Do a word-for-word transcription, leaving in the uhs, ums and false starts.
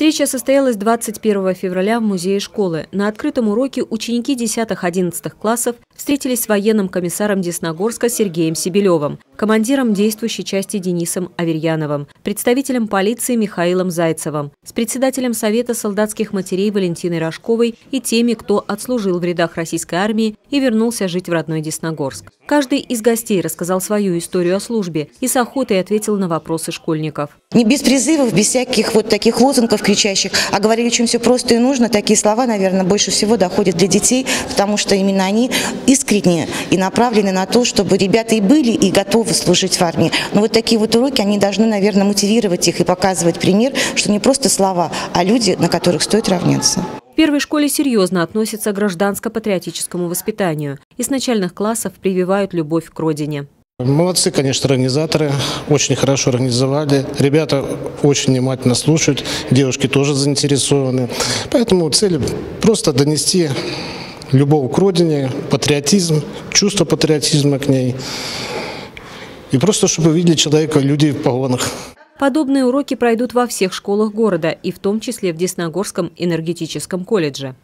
Встреча состоялась двадцать первого февраля в музее школы. На открытом уроке ученики десятых-одиннадцатых классов встретились с военным комиссаром Десногорска Сергеем Сибелевым, командиром действующей части Денисом Аверьяновым, представителем полиции Михаилом Зайцевым, с председателем Совета солдатских матерей Валентиной Рожковой и теми, кто отслужил в рядах российской армии и вернулся жить в родной Десногорск. Каждый из гостей рассказал свою историю о службе и с охотой ответил на вопросы школьников. Не без призывов, без всяких вот таких лозунгов кричащих, а говорили очень все просто и нужно. Такие слова, наверное, больше всего доходят для детей, потому что именно они искренне и направлены на то, чтобы ребята и были, и готовы служить в армии. Но вот такие вот уроки, они должны, наверное, мотивировать их и показывать пример, что не просто слова, а люди, на которых стоит равняться. В первой школе серьезно относятся к гражданско-патриотическому воспитанию и с начальных классов прививают любовь к родине. Молодцы, конечно, организаторы, очень хорошо организовали. Ребята очень внимательно слушают, девушки тоже заинтересованы. Поэтому цель просто донести любовь к родине, патриотизм, чувство патриотизма к ней. И просто, чтобы видели человека, людей в погонах. Подобные уроки пройдут во всех школах города и в том числе в Десногорском энергетическом колледже.